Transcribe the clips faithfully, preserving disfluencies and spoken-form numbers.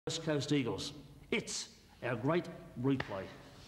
West Coast Eagles. It's our great replay.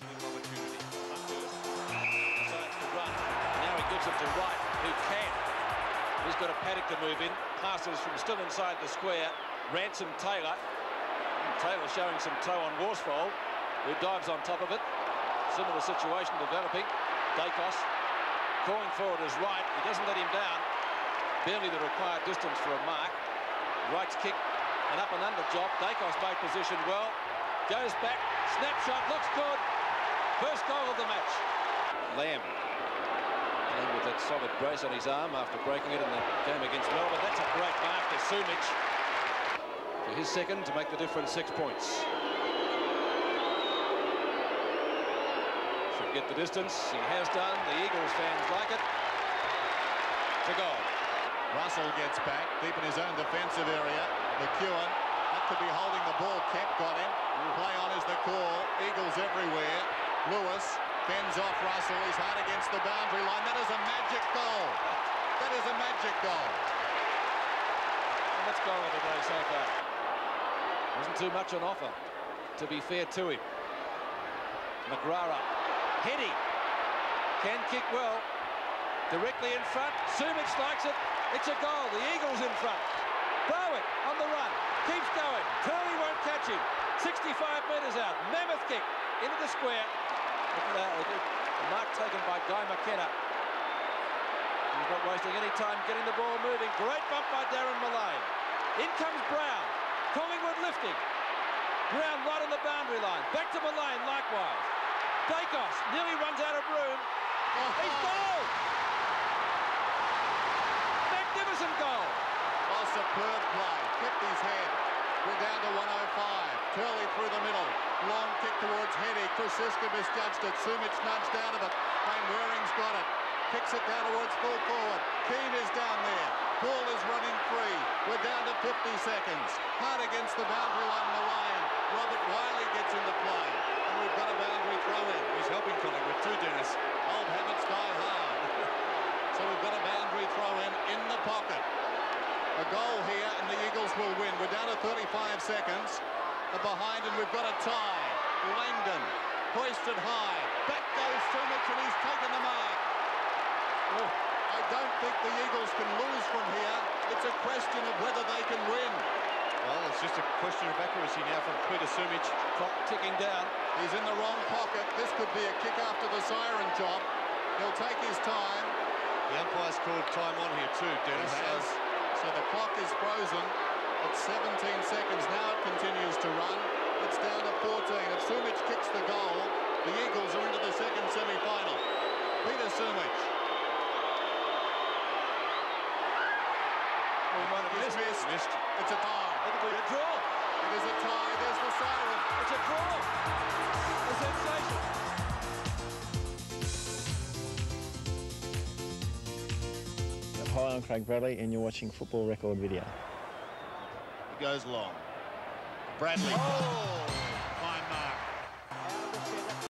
Now he gives it to White, who can. He's got a paddock to move in. Passes from still inside the square. Ransom Taylor. Taylor showing some toe on Worsfold, who dives on top of it. Similar situation developing. Daicos calling forward is Wright. He doesn't let him down. Barely the required distance for a mark. Wright's kick, an up and under job. Daicos made position well. Goes back. Snapshot looks good. First goal of the match. Lamb. And with that solid brace on his arm after breaking it in the game against Melbourne. That's a great mark to Sumich. For his second to make the difference six points. Should get the distance. He has done. The Eagles fans like it. To goal. Russell gets back deep in his own defensive area. McEwen, that could be holding the ball. Kemp got him. Play on is the call. Eagles everywhere. Lewis fends off Russell. He's hard against the boundary line. That is a magic goal. That is a magic goal. And let's go with the day so far. Wasn't too much on offer, to be fair to him. McGrath. Heady. Can kick well. Directly in front. Sumich likes it. It's a goal. The Eagles in front. Bowen on the run. Keeps going. Turley won't catch him. sixty-five metres out. Mammoth kick into the square. A mark taken by Guy McKenna. He's not wasting any time getting the ball moving. Great bump by Darren Mullane. In comes Brown. Collingwood lifting. Brown right on the boundary line. Back to Mullane likewise. Daicos nearly runs out of room. Oh, He's goal! Magnificent goal! Oh, superb play. Kept his head. We're down to one oh five. Turley through the middle. Long kick towards Heady. Chris Lewis misjudged it. Sumich nudged out of it. Wayne Waring's got it. Kicks it down towards full forward. Keane is down there. Ball is running free. We're down to fifty seconds. Hard against the boundary line, Mullane. Robert Wiley gets into play. And we've got a boundary throw in. He's helping Collingwood too, Dennis. Old habits die hard. So we've got a boundary throw in in the pocket. A goal here and the Eagles will win. We're down to thirty-five seconds. Behind and we've got a tie. Langdon hoisted high. Back goes Sumich and he's taken the mark. Oh, I don't think the Eagles can lose from here. It's a question of whether they can win. Well, it's just a question of accuracy now from Peter Sumich. Clock ticking down. He's in the wrong pocket. This could be a kick after the siren job. He'll take his time. The umpire's called time on here too, Dennis. He has. So the clock is frozen at seventeen seconds. Now it continues to run. It's down to fourteen. If Sumich kicks the goal, the Eagles are into the second semi-final. Peter Sumich. We might have missed. missed. missed. It's a tie. It'll be a draw. It is a tie. There's the siren. It's a draw. A sensation. Hi, I'm Craig Bradley and you're watching Football Record Video. It goes long. Bradley. Oh!